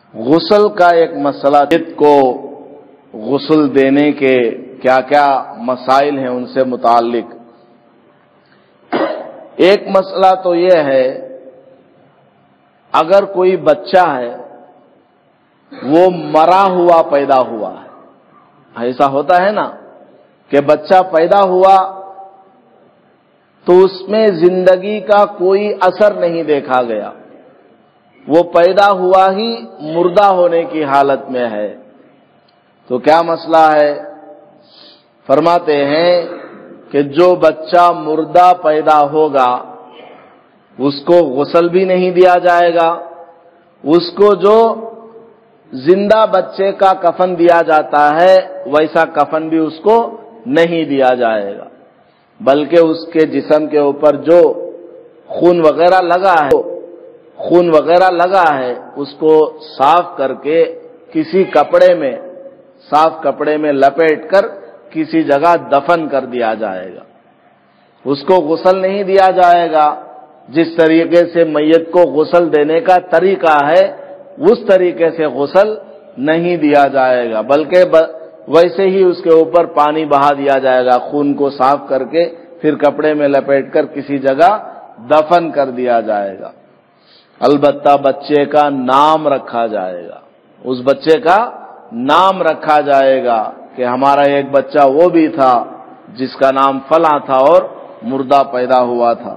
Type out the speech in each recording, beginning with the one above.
غسل کا ایک مسئلہ، جد کو غسل دینے کے کیا کیا مسائل ہیں ان سے متعلق۔ ایک مسئلہ تو یہ ہے، اگر کوئی بچہ ہے وہ مرا ہوا پیدا ہوا ہے، ایسا ہوتا ہے نا کہ بچہ پیدا ہوا تو اس میں زندگی کا کوئی اثر نہیں دیکھا گیا، وہ پیدا ہوا ہی مردہ ہونے کی حالت میں ہے، تو کیا مسئلہ ہے؟ فرماتے ہیں کہ جو بچہ مردہ پیدا ہوگا اس کو غسل بھی نہیں دیا جائے گا، اس کو جو زندہ بچے کا کفن دیا جاتا ہے ویسا کفن بھی اس کو نہیں دیا جائے گا، بلکہ اس کے جسم کے اوپر جو خون وغیرہ لگا ہے اس کو صاف کر کے کسی صاف کپڑے میں لپیٹ کر کسی جگہ دفن کر دیا جائے گا، اس کو غسل نہیں دیا جائے گا۔ جس طریقے سے میت کو غسل دینے کا طریقہ ہے اس طریقے سے غسل نہیں دیا جائے گا، بلکہ ویسے ہی اس کے اوپر پانی بہا دیا جائے گا، خون کو صاف کر کے پھر کپڑے میں لپیٹ کر کسی جگہ دفن کر دیا جائے گا۔ البتہ بچے کا نام رکھا جائے گا، اس بچے کا نام رکھا جائے گا کہ ہمارا ایک بچہ وہ بھی تھا جس کا نام فلاں تھا اور مردہ پیدا ہوا تھا۔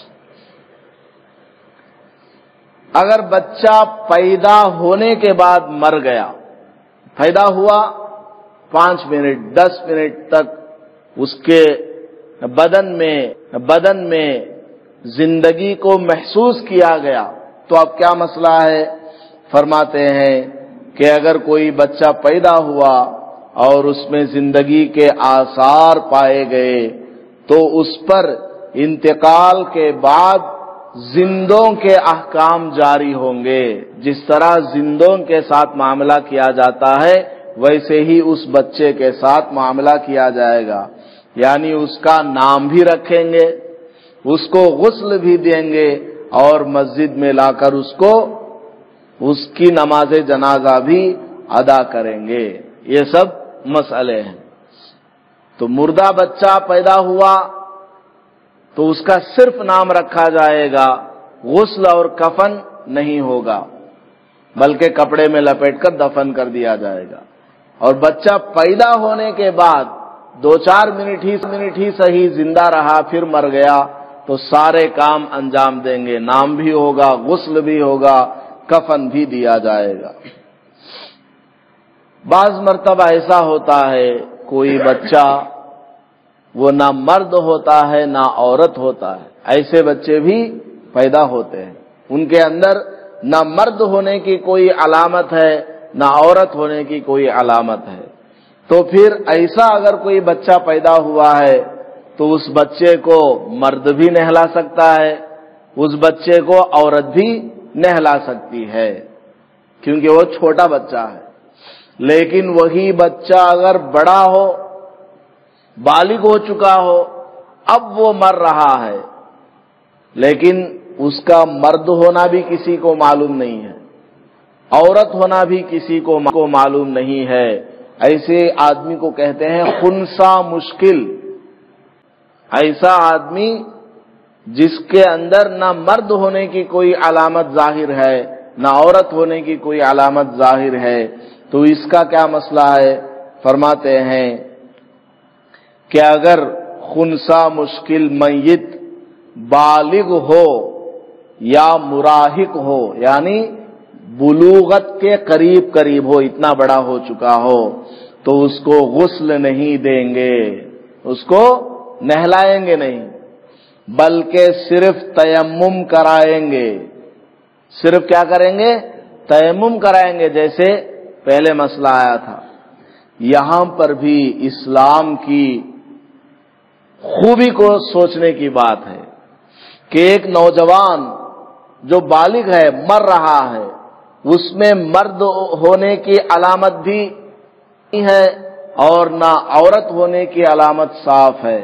اگر بچہ پیدا ہونے کے بعد مر گیا، پیدا ہوا 5 منٹ 10 منٹ تک اس کے بدن میں زندگی کو محسوس کیا گیا تو اب کیا مسئلہ ہے؟ فرماتے ہیں کہ اگر کوئی بچہ پیدا ہوا اور اس میں زندگی کے آثار پائے گئے تو اس پر انتقال کے بعد زندوں کے احکام جاری ہوں گے، جس طرح زندوں کے ساتھ معاملہ کیا جاتا ہے ویسے ہی اس بچے کے ساتھ معاملہ کیا جائے گا، یعنی اس کا نام بھی رکھیں گے، اس کو غسل بھی دیں گے اور مسجد میں لا کر اس کی نماز جنازہ بھی ادا کریں گے۔ یہ سب مسئلے ہیں۔ تو مردہ بچہ پیدا ہوا تو اس کا صرف نام رکھا جائے گا، غسل اور کفن نہیں ہوگا، بلکہ کپڑے میں لپیٹ کر دفن کر دیا جائے گا۔ اور بچہ پیدا ہونے کے بعد 2-4 منٹ ہی صحیح زندہ رہا پھر مر گیا تو سارے کام انجام دیں گے، نام بھی ہوگا، غسل بھی ہوگا، کفن بھی دیا جائے گا۔ بعض مرتبہ ایسا ہوتا ہے کوئی بچہ وہ نہ مرد ہوتا ہے نہ عورت ہوتا ہے، ایسے بچے بھی پیدا ہوتے ہیں، ان کے اندر نہ مرد ہونے کی کوئی علامت ہے نہ عورت ہونے کی کوئی علامت ہے، تو پھر ایسا اگر کوئی بچہ پیدا ہوا ہے تو اس بچے کو مرد بھی نہلا سکتا ہے، اس بچے کو عورت بھی نہلا سکتی ہے، کیونکہ وہ چھوٹا بچہ ہے۔ لیکن وہی بچہ اگر بڑا ہو، بالغ ہو چکا ہو، اب وہ مر رہا ہے لیکن اس کا مرد ہونا بھی کسی کو معلوم نہیں ہے، عورت ہونا بھی کسی کو معلوم نہیں ہے، ایسے آدمی کو کہتے ہیں خنثی مشکل۔ ایسا آدمی جس کے اندر نہ مرد ہونے کی کوئی علامت ظاہر ہے نہ عورت ہونے کی کوئی علامت ظاہر ہے، تو اس کا کیا مسئلہ ہے؟ فرماتے ہیں کہ اگر خنثی مشکل میت بالغ ہو یا مراہق ہو، یعنی بلوغت کے قریب ہو، اتنا بڑا ہو چکا ہو، تو اس کو غسل نہیں دیں گے، اس کو نہلائیں گے نہیں، بلکہ صرف تیمم کرائیں گے۔ صرف کیا کریں گے؟ تیمم کرائیں گے، جیسے پہلے مسئلہ آیا تھا۔ یہاں پر بھی اسلام کی خوبی کو سوچنے کی بات ہے کہ ایک نوجوان جو بالغ ہے مر رہا ہے، اس میں مرد ہونے کی علامت بھی ہے اور نہ عورت ہونے کی علامت صاف ہے،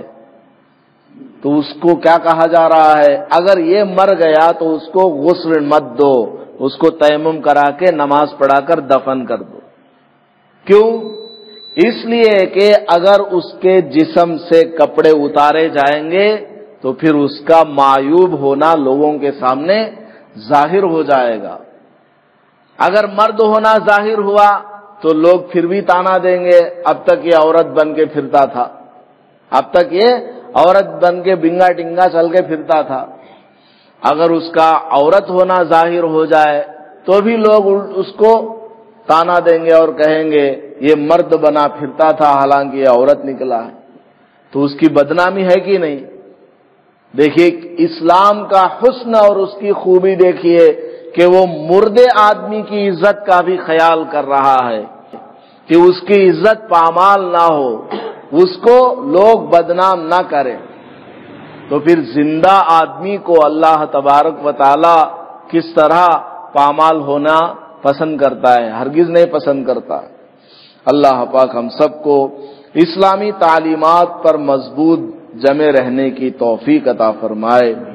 تو اس کو کیا کہا جا رہا ہے؟ اگر یہ مر گیا تو اس کو غسل مت دو، اس کو تیمم کرا کے نماز پڑھا کر دفن کر دو۔ کیوں؟ اس لیے کہ اگر اس کے جسم سے کپڑے اتارے جائیں گے تو پھر اس کا معیوب ہونا لوگوں کے سامنے ظاہر ہو جائے گا۔ اگر مرد ہونا ظاہر ہوا تو لوگ پھر بھی تانا دیں گے، اب تک یہ عورت بن کے پھرتا تھا، اب تک یہ عورت بن کے بنگا ٹنگا چل کے پھرتا تھا۔ اگر اس کا عورت ہونا ظاہر ہو جائے تو بھی لوگ اس کو تانا دیں گے اور کہیں گے یہ مرد بنا پھرتا تھا حالانکہ یہ عورت نکلا ہے، تو اس کی بدنامی ہے کہ نہیں؟ دیکھیے اسلام کا حسن اور اس کی خوبی دیکھیے کہ وہ مردے آدمی کی عزت کا بھی خیال کر رہا ہے کہ اس کی عزت پامال نہ ہو، اس کو لوگ بدنام نہ کریں۔ تو پھر زندہ آدمی کو اللہ تبارک و تعالی کس طرح پامال ہونا پسند کرتا ہے؟ ہرگز نہیں پسند کرتا۔ اللہ پاک ہم سب کو اسلامی تعلیمات پر مضبوط جمے رہنے کی توفیق عطا فرمائے۔